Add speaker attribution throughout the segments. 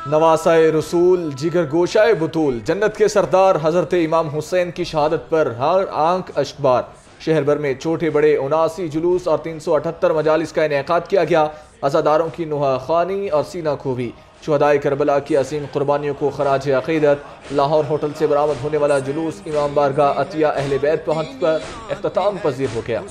Speaker 1: नवासाए रसूल जिगर गोशाए बुतूल जन्नत के सरदार हजरत इमाम हुसैन की शहादत पर हर आंख अश्कबार। शहर भर में छोटे बड़े 79 जुलूस और 378 मजालिस का इनेकाद किया गया। अज़ादारों की नुहा खानी और सीना खूबी शुहदाए करबला की असीम कुर्बानियों को खराज अक़ीदत। लाहौर होटल से बरामद होने वाला जुलूस इमाम बारगाह अतिया अहले बैत पहुंच पर इख्तिताम पजीर हो गया।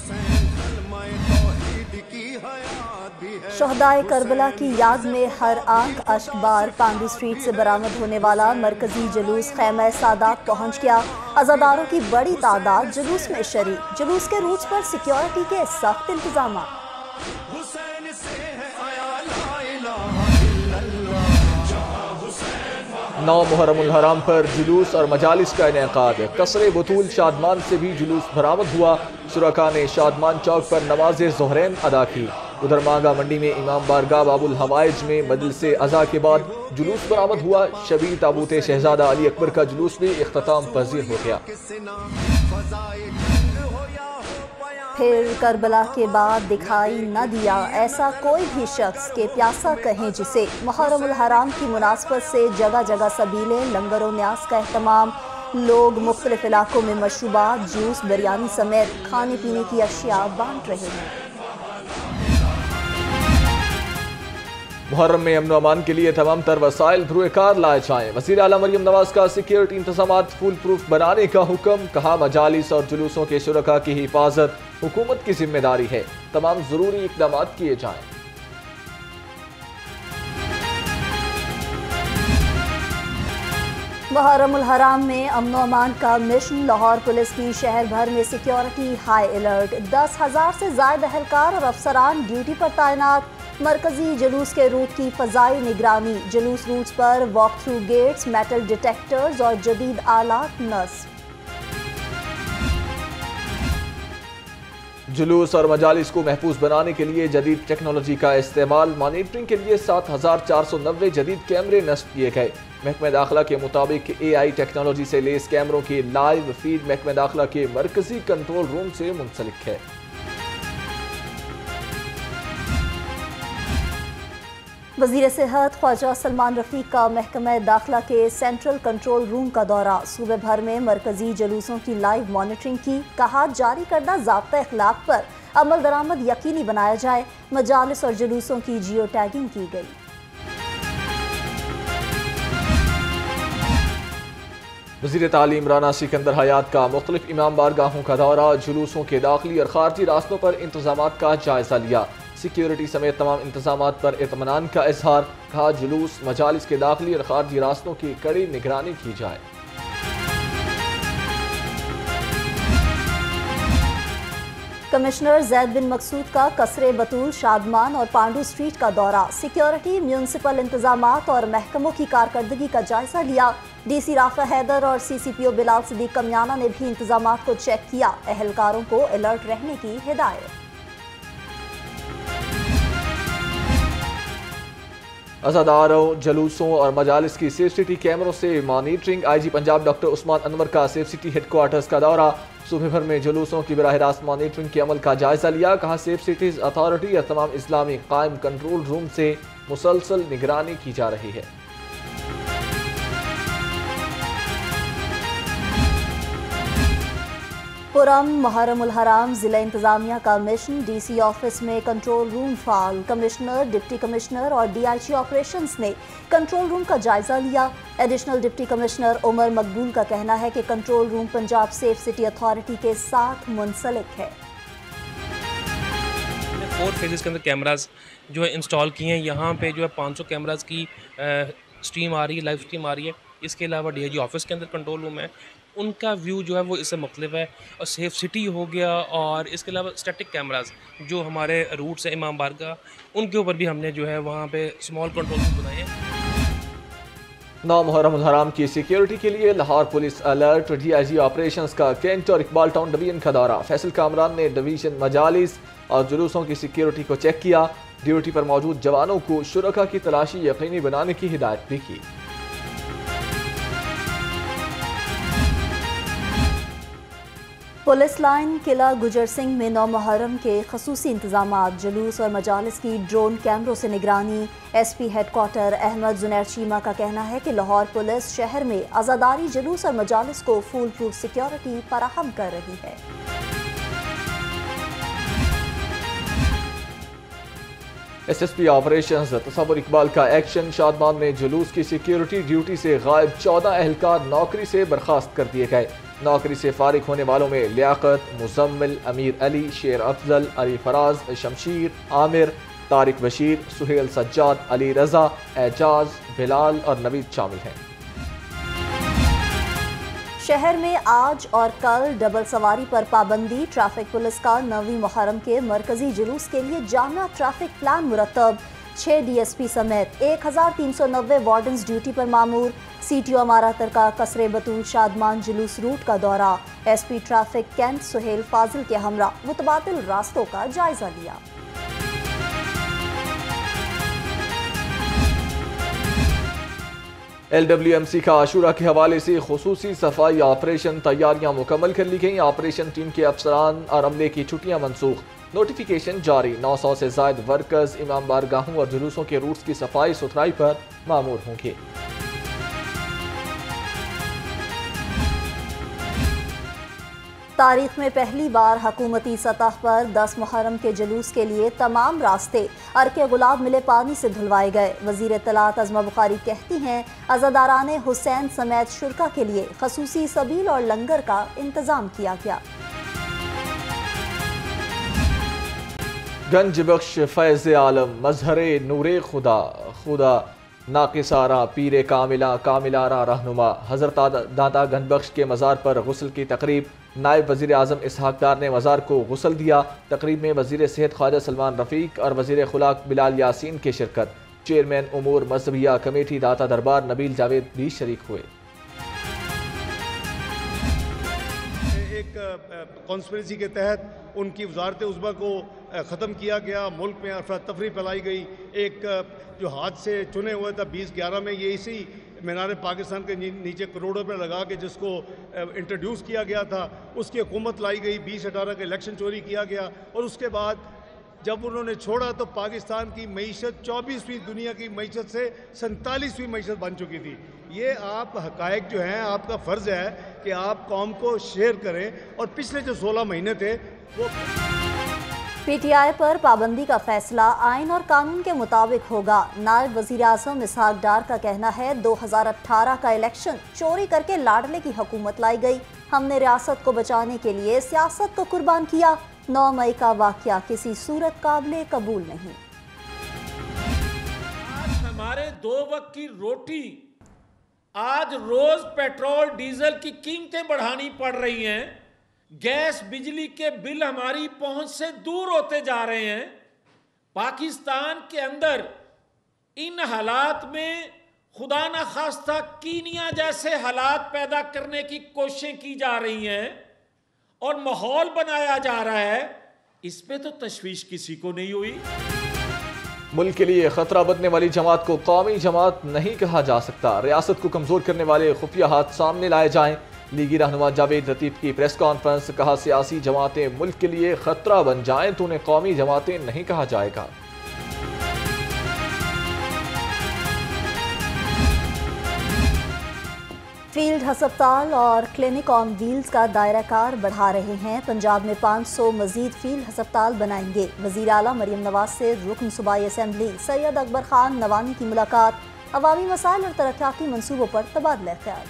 Speaker 2: शहदाए करबला की याद में हर आंख अश्कबार पांडू स्ट्रीट से बरामद होने वाला मरकजी जुलूस खैमा सादात पहुंच गया। अज़ादारों की बड़ी तादाद जुलूस में शरीक। जुलूस के रूट पर सिक्योरिटी के सख्त इंतजाम।
Speaker 1: 9 मुहर्रमुल हराम पर जुलूस और मजालिस का इनेकाद। कसरे बतूल शादमान से भी जुलूस बरामद हुआ। शुरका ने शादमान चौक पर नमाज ज़ोहरैन अदा की। उधर मांगा मंडी में इमाम बारगाह बाबुल हवाइज में मजलिसे अज़ा के बाद जुलूस बरामद हुआ। शबी ताबूत शहजादा अली अकबर का जुलूस भी इख्तिताम पजीर हो गया।
Speaker 2: फिर करबला के बाद दिखाई न दिया ऐसा कोई भी शख्स के प्यासा कहें जिसे। मुहर्रमुल हराम की मुनासबत से जगह जगह सबीले लंगर व न्यास का एहतमाम। लोग मुख्तलिफ इलाकों में मशरूबात जूस बिरयानी समेत खाने पीने की अशिया बांट रहे हैं।
Speaker 1: मुहर्रम में अमन अमान के लिए तमाम तर वसाइल भरुएकार लाए जाएं। वज़ीर आला मरियम नवाज का सिक्योरिटी इंतजामात फुल प्रूफ बनाने का हुक्म। कहा मजालिस और जुलूसों के शुरका की हिफाजत हुकूमत की जिम्मेदारी है। तमाम जरूरी इकदाम किए जाएं।
Speaker 2: मुहर्रमुल हराम में अमन अमान का मिशन। लाहौर पुलिस की शहर भर में सिक्योरिटी हाई अलर्ट। 10,000 से ज्यादा एहलकार और अफसरान ड्यूटी पर तैनात। मरकजी जुलूस के रूट की फजाई निगरानी। जुलूस रूट्स पर walk through gates, metal detectors और जदीद आलात नस्ब।
Speaker 1: जुलूस और मजालिस को महफूज बनाने के लिए जदीद टेक्नोलॉजी का इस्तेमाल। मॉनिटरिंग के लिए 7,490 जदीद कैमरे नस्ब किए गए। महकमा दाखिला के मुताबिक AI टेक्नोलॉजी से लेस कैमरों की लाइव फीड महकमा दाखिला के मरकजी कंट्रोल रूम से मुंसलिक है।
Speaker 2: वज़ीर सेहत ख्वाजा सलमान रफीक का महकमा दाखिला के सेंट्रल कंट्रोल रूम का दौरा। सूबे भर में मरकजी जुलूसों की लाइव मॉनिटरिंग की। कहा जारी करदा ज़ाब्ता इखलाक पर अमल दरामद यकीनी बनाया जाए। मजालिस और जुलूसों की जियो टैगिंग की गई।
Speaker 1: वज़ीर तालीम राना सिकंदर हयात का मुख्तलिफ इमाम बारगाहों का दौरा। जुलूसों के दाखिली और खारजी रास्तों पर इंतजामात का जायजा लिया। सिक्योरिटी समेत तमाम इंतजामात पर इत्मीनान का इजहार। कहा जुलूस मजालिस के दाखिली और खारजी रास्तों की कड़ी निगरानी की जाए।
Speaker 2: कमिश्नर जैद बिन मकसूद का कसरे बतूल शादमान और पांडू स्ट्रीट का दौरा। सिक्योरिटी म्यूनसिपल इंतजामात और महकमों की कारकर्दगी का जायजा लिया। DC राफा हैदर और CCPO बिलाल सिद्दीक कमियाना ने भी इंतजामात को चेक किया। एहलकारों को अलर्ट रहने की हिदायत।
Speaker 1: अज़ादारों जुलूसों और मजालिस की सेफ सिटी कैमरों से monitoring. IG Punjab doctor Usman Anwar का सेफ सिटी हेडक्वार्टर्स का दौरा। सूबे भर में जुलूसों की बराह रास्त मॉनिटरिंग के अमल का जायजा लिया। कहा सेफ सिटीज अथॉरिटी और तमाम इस्लामी कायम कंट्रोल रूम से मुसलसल निगरानी की जा रही है।
Speaker 2: पुरम मुहर्रमुल हराम जिला इंतजामिया का मिशन। DC ऑफिस में कंट्रोल रूम फाल। कमिश्नर, डिप्टी कमिश्नर और DIG ऑपरेशंस ने कंट्रोल रूम का जायजा लिया। एडिशनल डिप्टी कमिश्नर उमर मकबूल का कहना है कि control room Punjab safe city authority के साथ मुंसलिक है।
Speaker 3: 4 फेजेस के अंदर कैमराज जो है इंस्टॉल किए हैं। यहाँ पे जो है 500 कैमराज की स्ट्रीम आ रही है, लाइव स्ट्रीम आ रही है। इसके अलावा DIG ऑफिस के अंदर कंट्रोल रूम है, उनका व्यू जो है वो इससे मुख्तलिफ है। और सेफ सिटी हो गया और इसके अलावा स्टैटिक कैमराज जो हमारे रूट्स है इमाम बारगाह, उनके ऊपर भी हमने जो है वहाँ पे स्मॉल कंट्रोल रूम बनाए हैं।
Speaker 1: 9 मुहर्रमुल हराम की सिक्योरिटी के लिए Lahore police alert. DIG operations का कैंट और इकबाल टाउन डिवीजन का दौरा। फैसल कामरान ने डिवीजन मजालिस और जुलूसों की सिक्योरिटी को चेक किया। ड्यूटी पर मौजूद जवानों को शुरका की तलाशी यकीनी बनाने की हिदायत भी की।
Speaker 2: पुलिस लाइन किला गुजर सिंह में 9 मुहर्रम के खसूसी इंतजामात, जुलूस और मजालिस की ड्रोन कैमरों से निगरानी। SP हेडक्वार्टर अहमद जुनैर चीमा का कहना है कि लाहौर पुलिस शहर में आज़ादारी जुलूस और मजालिस को फुल प्रूफ सिक्योरिटी फराहम कर रही है।
Speaker 1: SSP ऑपरेशंस तसव्वुर इकबाल का एक्शन। शादमान में जुलूस की सिक्योरिटी ड्यूटी से गायब 14 एहलकार नौकरी से बर्खास्त कर दिए गए। नौकरी से फारिग होने वालों में लियाकत, मुजम्मिल, अमीर अली, शेर अफजल, अली फराज, शमशीर, आमिर, तारिक बशीर, सुहेल सज्जाद, अली रजा, एजाज, बिलाल और नवीद शामिल हैं।
Speaker 2: शहर में आज और कल डबल सवारी पर पाबंदी। ट्रैफिक पुलिस का 9वीं मुहर्रम के मरकजी जुलूस के लिए जामिया ट्रैफिक प्लान मुरतब। 6 DSP समेत 1390 वार्डन्स ड्यूटी पर मामूर। CTO अमारातर का कसरे बतूल शादमान जुलूस रूट का दौरा। SP traffic cantt Suhail Fazil के हमरा मुतबादिल रास्तों का जायजा लिया।
Speaker 1: LWMC का आशूरा के हवाले से खुसूसी सफाई ऑपरेशन तैयारियां मुकम्मल कर ली गई। ऑपरेशन टीम के अफसरान और अमले की छुट्टियां मनसूख, नोटिफिकेशन जारी। 900 से ज्यादा वर्कर्स इमाम बारगाहों और जुलूसों के रूट्स की सफाई सुथराई पर मामूर होंगे।
Speaker 2: तारीख में पहली बार हुकूमती सतह पर 10 मुहर्रम के जुलूस के लिए तमाम रास्ते अर्के गुलाब मिले पानी से धुलवाए गए। वज़ीर इत्तलात अज़मा बुखारी कहती हैं, अज़ादाराने हुसैन समेत शुरका के लिए खसूसी सबील और लंगर का इंतज़ाम किया गया।
Speaker 1: गंज बख्श फैज़ आलम मजहरे नूरे खुदा खुदा नाकिसारा पीरे कामिला कामिलारा रहनुमा। हज़रत दाता गंज बख्श के मज़ार पर गुस्ल की तकरीब। नायब वज़ीर आज़म इसहाक डार ने मज़ार को गुस्ल दिया। तकरीब में वज़ीर सेहत ख्वाजा सलमान रफ़ीक और वज़ीर खुलाक बिलाल यासीन की शिरकत। चेयरमैन उमूर मजहबिया कमेटी दाता दरबार नबील जावेद भी शरीक हुए।
Speaker 4: एक कॉन्स्पिरेसी के तहत उनकी वजारत उज़्मा को ख़त्म किया गया, मुल्क में अफरा तफरी फैलाई गई। एक जो हाथ से चुने हुए था 2011 में, ये इसी मीनार पाकिस्तान के नीचे करोड़ों रुपये लगा के जिसको इंट्रोड्यूस किया गया था, उसकी हुकूमत लाई गई। 2018 का इलेक्शन चोरी किया गया और उसके बाद जब उन्होंने छोड़ा तो पाकिस्तान की मईशत 24वीं दुनिया की मईशत से 47वीं मईशत बन चुकी थी। ये आप हकायक जो हैं, आपका फ़र्ज़ है कि आप कौम को शेयर करें। और पिछले जो 16 महीने थे वो
Speaker 2: PTI पर पाबंदी का फैसला आइन और कानून के मुताबिक होगा। नायब वज़ीर आज़म इसहाक डार का कहना है, 2018 का इलेक्शन चोरी करके लाडले की हुकूमत लाई गई। हमने रियासत को बचाने के लिए सियासत को कुर्बान किया। 9 मई का वाक़या किसी सूरत काबिले कबूल नहीं।
Speaker 5: आज हमारे 2 वक्त की रोटी, आज रोज पेट्रोल डीजल की कीमतें बढ़ानी पड़ रही हैं। गैस बिजली के बिल हमारी पहुंच से दूर होते जा रहे हैं। पाकिस्तान के अंदर इन हालात में खुदा न खास्ता कीनिया जैसे हालात पैदा करने की कोशिशें की जा रही हैं और माहौल बनाया जा रहा है। इस पे तो तशवीश किसी को नहीं हुई।
Speaker 1: मुल्क के लिए खतरा बनने वाली जमात को कौमी जमात नहीं कहा जा सकता। रियासत को कमजोर करने वाले खुफिया हाथ सामने लाए जाएं। लीगी रहनुमा जावेद लतीफ की प्रेस कॉन्फ्रेंस। कहा, सियासी जमातें मुल्क के लिए खतरा बन जाएं तो उन्हें कौमी जमातें नहीं कहा जाएगा।
Speaker 2: फील्ड हस्पताल और क्लिनिक ऑन व्हील्स का दायरा कार बढ़ा रहे हैं। पंजाब में 500 मजीद फील्ड हस्पताल बनाएंगे। वज़ीर आला मरियम नवाज से रुकन सूबाई असम्बली सैयद अकबर खान नवानी की मुलाकात। अवामी मसाइल और तरक्याती मनसूबों पर तबादला ख्याल।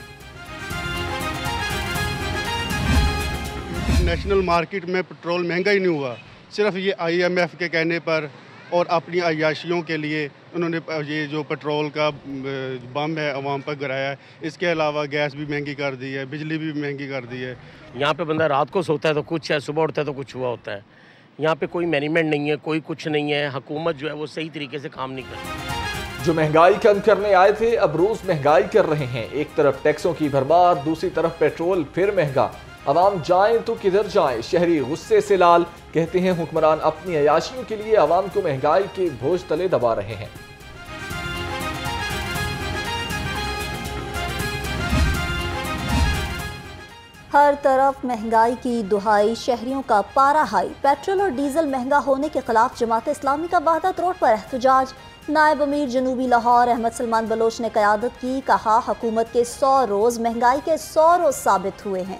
Speaker 6: नेशनल मार्केट में पेट्रोल महंगा ही नहीं हुआ, सिर्फ ये IMF के कहने पर और अपनी अय्याशियों के लिए उन्होंने ये जो पेट्रोल का बम है अवाम पर गिराया है। इसके अलावा गैस भी महंगी कर दी है, बिजली भी महंगी कर दी है।
Speaker 7: यहाँ पे बंदा रात को सोता है तो कुछ है, सुबह उठता है तो कुछ हुआ होता है। यहाँ पे कोई मैनेजमेंट नहीं है, कोई कुछ नहीं है। हुकूमत जो है वो सही तरीके से काम नहीं कर रही।
Speaker 1: जो महंगाई कम करने आए थे अब रोज महंगाई कर रहे हैं। एक तरफ टैक्सों की भरमार, दूसरी तरफ पेट्रोल फिर महंगा। अवाम जाएं तो किधर जाएं, शहरी गुस्से से लाल। कहते हैं हुक्मरान अपनी अयाशियों के लिए अवाम को महंगाई के बोझ तले दबा रहे हैं।
Speaker 2: हर तरफ महंगाई की दुहाई, शहरियों का पारा हाई। पेट्रोल और डीजल महंगा होने के खिलाफ जमात इस्लामी का वहदत रोड पर एहतजाज। नायब अमीर जनूबी लाहौर अहमद सलमान बलोच ने क़यादत की, कहा हुकूमत के 100 रोज़ महंगाई के 100 रोज़ साबित हुए हैं।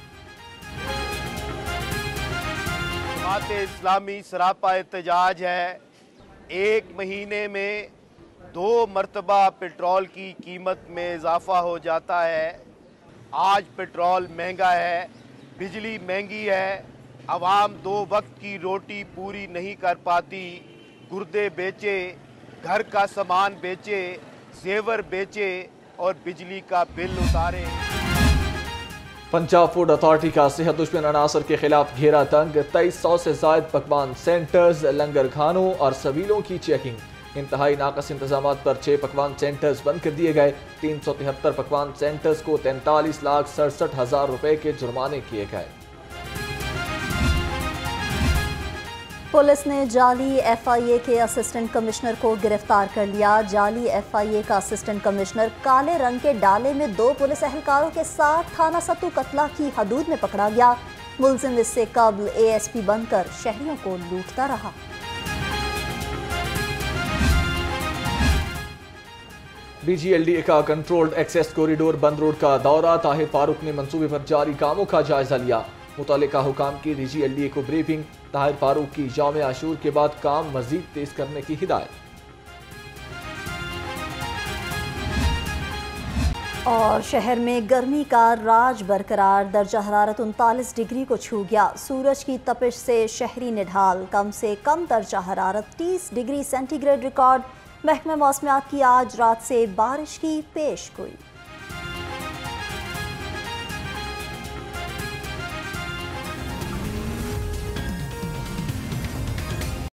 Speaker 8: जमात इस्लामी सरापा एहतजाज है। एक महीने में 2 मरतबा पेट्रोल की कीमत में इजाफा हो जाता है। आज पेट्रोल महंगा है, बिजली महंगी है, आवाम 2 वक्त की रोटी पूरी नहीं कर पाती। गुर्दे बेचे, घर का सामान बेचे, जेवर बेचे और बिजली का बिल उतारे।
Speaker 1: पंजाब फूड अथॉरिटी का सेहत दुश्मन अनासर के खिलाफ घेरा तंग। 2300 से जायद पकवान सेंटर्स, लंगर खानों और सवीलों की चेकिंग। इंतहाई नाकस इंतजामात पर 6 पकवान सेंटर्स बंद कर दिए गए। 373 पकवान सेंटर्स को 43,67,000 रुपए के जुर्माने किए गए।
Speaker 2: पुलिस ने जाली FIA के असिस्टेंट कमिश्नर को गिरफ्तार कर लिया। जाली FIA का असिस्टेंट कमिश्नर काले रंग के डाले में 2 पुलिस एहलकारों के साथ थाना सत्तू कतला की हदूद में पकड़ा गया। मुलजिम इससे कबल ASP बनकर शहरियों को लूटता रहा।
Speaker 1: BGLDA का कंट्रोल्ड एक्सेस कॉरिडोर बंद रोड का दौरा। ताहिर फारूक ने मंसूबे पर जारी कामों का जायजा लिया। मुतल्लिका हुकाम की DGLDA को ब्रीफिंग। ताहिर फारूक की यौम आशूर के बाद काम मजीद तेज करने की हिदायत।
Speaker 2: और शहर में गर्मी का राज बरकरार। दर्जा हरारत 39 डिग्री को छू गया। सूरज की तपिश से शहरी निढाल। कम से कम दर्जा हरारत 30 डिग्री सेंटीग्रेड रिकॉर्ड। महकमा मौसमियात की आज रात से बारिश की पेशगोई।